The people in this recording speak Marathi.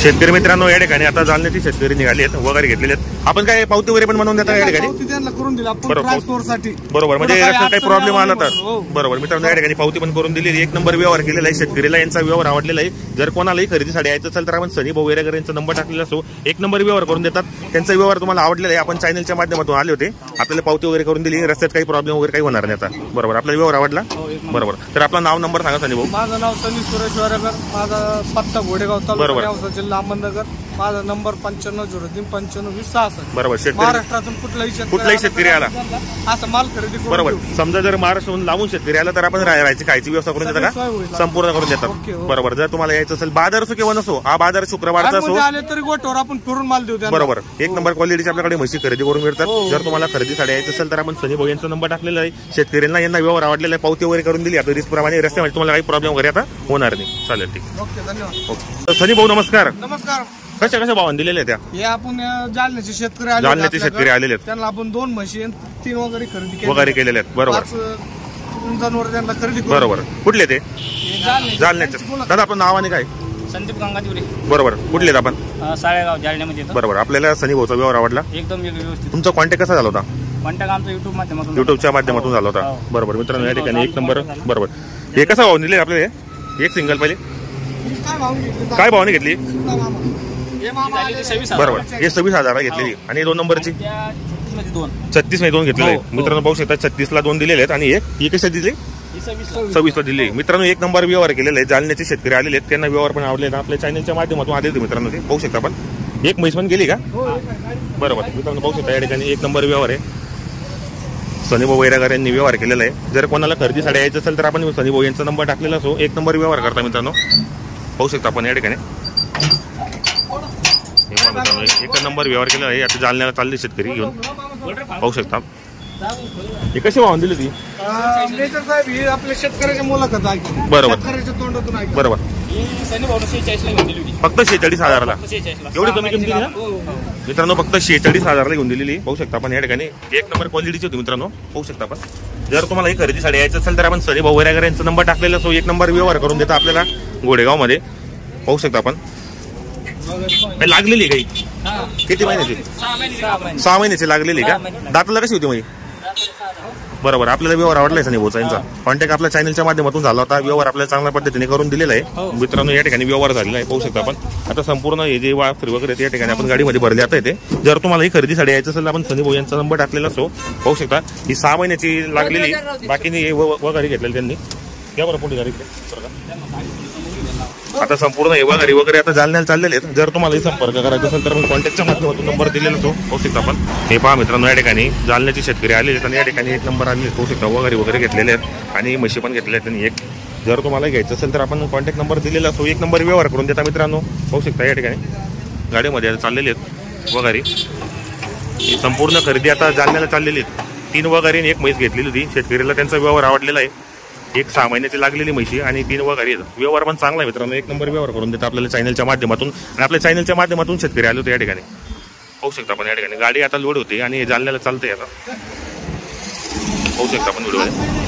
शेतकरी मित्रांनो या ठिकाणी आता जालन्याची शेतकरी निघाली आहेत वगैरे घेतलेले आहेत. आपण काय पावती वगैरे पण बनवून देता या ठिकाणी करून दिला बरोबर म्हणजे रस्त्यात काही प्रॉब्लेम आला तर बरोबर मित्रांनो या ठिकाणी पावती पण करून दिलेली. एक नंबर व्यवहार केलेला आहे. शेतकरीला यांचा व्यवहार आवडलेला आहे. जर कोणालाही खरेदीसाठी यायचं असेल तर आपण सनी भाऊ वगैरे यांचा नंबर टाकलेला असो. एक नंबर व्यवहार करून देतात. त्यांचा व्यवहार तुम्हाला आवडलेला आहे. आपण चॅनलच्या माध्यमातून आले होते. आपल्याला पावती वगैरे करून दिली. रस्त्यात काही प्रॉब्लेम वगैरे काही होणार नाही आता बरोबर. आपल्याला व्यवहार आवडला बरोबर. तर आपलं नाव नंबर सांगा सनी भाऊ. माझं नाव सनी सुरेश वारेकर. माझा पत्ता घोडेगाव तालुका जिल्हा अहमदनगर. माझा नंबर 9503952066 बरोबर. महाराष्ट्रातून कुठलाही शेतकरी आला असं माल खरेदी बरोबर. समजा जर महाराष्ट्रातून लावून शेतकरी आला तर आपण राहायची खायची व्यवस्था करून देतात का संपूर्ण करून देतात बरोबर. जर तुम्हाला यायचं असेल बाजार असो किंवा नसो हा बाजार शुक्रवारचा असो आले तरी गोठवर आपण फिरून माल देऊ बरोबर. एक नंबर क्वालिटीची आपल्याकडे म्हशी खरेदी करून मिळतात. जर तुम्हाला खरेदीसाठी यायचं असेल तर आपण सनी भाऊ यांचा नंबर टाकलेला आहे. शेतकऱ्यांना यांना व्यवहार आवडलेला आहे. पावती वगैरे करून दिली आपल्या रिस्कप्रमाणे. रस्त्यामध्ये तुम्हाला काही प्रॉब्लेम वगैरे आता होणार नाही. चालेल ठीक ओके धन्यवाद. ओके सनी भाऊ नमस्कार. नमस्कार. कशा भावाने दिलेल्या त्या हे आपण जालन्याचे शेतकरी आलेले आहेत. त्यांना आपण 2 म्हशी 3 वगैरे खरेदी वगैरे केलेले आहेत बरोबर. जनावर त्यांना खरेदी बरोबर. कुठले ते जालन्याचे दादा आपलं नाव आणि काय संदीप गंगादिवरे बरोबर. कुठले आहेत आपण साळेगाव जालन्यामध्ये बरोबर. आपल्याला सनी भाऊचा व्यवहार आवडला एकदम व्यवस्थित. तुमचा कॉन्टॅक्ट कसा झाला होता. कॉन्टॅक्ट आमचा युट्यूबच्या माध्यमातून झाला होता बरोबर. मित्रांनो या ठिकाणी एक नंबर बरोबर. हे कसा भाव दिले आपल्याला एक सिंगल पहिले काय भावाने घेतली बरोबर. हे 26,000 घेतलेली आणि 2 नंबरची 36 मध्ये 2 घेतलेले मित्रांनो पाहू शकता. 36 ला 2 दिलेले आहेत आणि ही कशा दिली 26 ला दिली. मित्रांनो एक नंबर व्यवहार केलेला आहे. जालन्याचे शेतकरी आलेले आहेत. त्यांना व्यवहार पण आवडले. आपल्या चॅनलच्या माध्यमातून आले होते मित्रांनो. ते पाहू शकता आपण. एक म्हैस पण गेली का बरोबर. मित्रांनो पाहू शकता या ठिकाणी एक नंबर व्यवहार आहे. सनी भाऊ वैरागर यांनी व्यवहार केलेला आहे. जर कोणाला खरेदीसाठी यायचं असेल तर आपण सनी भाऊ यांचा नंबर टाकलेला असो. एक नंबर व्यवहार करता मित्रांनो पाहू शकता आपण या ठिकाणी. एक नंबर व्यवहार केला आहे. आता जालन्याला चालले शेतकरी घेऊन पाहू शकता. हे कशी वाहून दिली ती आपल्या शेतकऱ्याच्या मुलाखत आहे बरोबर तोंडातून आहे बरोबर. फक्त 46,000ला एवढी कमी किमती ना मित्रांनो. फक्त 46,000ला घेऊन दिलेली पाहू शकता आपण या ठिकाणी. एक नंबर क्वालिटीची होती मित्रांनो पाहू शकता आपण. जर तुम्हाला ही खरेदीसाठी यायचं असेल तर आपण सनी भाऊ वैरागर यांचा नंबर टाकलेला असो. एक नंबर व्यवहार करून देता आपल्याला घोडेगाव मध्ये पाहू शकता आपण. लागलेली काही किती महिन्याची 6 महिन्याची लागलेली का. दाताला कशी होती म्हणजे बरोबर. आपल्याला व्यवहार आवडलाय सनी भाऊचा यांचा. कॉन्टॅक्ट आपल्या चॅनलच्या माध्यमातून झाला होता. व्यवहार आपल्याला चांगल्या पद्धतीने करून दिलेला आहे मित्रांनो. या ठिकाणी व्यवहार झालेला आहे पाहू शकता आपण. आता संपूर्ण हे जे वाफरी वगैरे या ठिकाणी आपण गाडीमध्ये भरले आता येते. जर तुम्हाला ही खरेदीसाठी यायचं असेल आपण सनी भाऊ यांचा नंबर टाकलेला असो पाहू शकता. ही 6 महिन्याची लागलेली बाकीने वगैरे घेतलेली त्यांनी या बरं पुढे गाडी. आता संपूर्ण हे गाडी वगैरे आता जालन्याला चाललेले आहेत. जर तुम्हाला संपर्क करायचा असेल तर कॉन्टॅक्टच्या माध्यमातून नंबर दिलेला तो पाहू शकता आपण. हे पहा मित्रांनो या ठिकाणी जालन्याचे शेतकरी आलेले आहेत आणि या ठिकाणी एक नंबर आलेले पाहू शकता. वगैरे घेतलेले आहेत आणि म्हशी पण घेतलेले आहेत. आणि एक जर तुम्हाला घ्यायचं असेल तर आपण कॉन्टॅक्ट नंबर दिलेला असो. एक नंबर व्यवहार करून देता मित्रांनो पाहू शकता. या ठिकाणी गाडीमध्ये चाललेले आहेत वगैरे. ही संपूर्ण खरेदी आता जालन्याला चाललेली आहेत. 3 वगैरे आणि 1 म्हैस घेतलेली होती. शेतकरीला त्यांचा व्यवहार आवडलेला आहे. एक 6 महिन्याची लागलेली म्हशी आणि 3 वगैरे. व्यवहार पण चांगला आहे मित्रांनो. एक नंबर व्यवहार करून देतात आपल्याला चॅनलच्या माध्यमातून. आणि आपल्या चॅनलच्या माध्यमातून शेतकरी आले होते या ठिकाणी पाहू शकता आपण. या ठिकाणी गाडी आता लोड होती आणि जालन्याला चालते आता पाहू शकता आपण व्हिडिओ.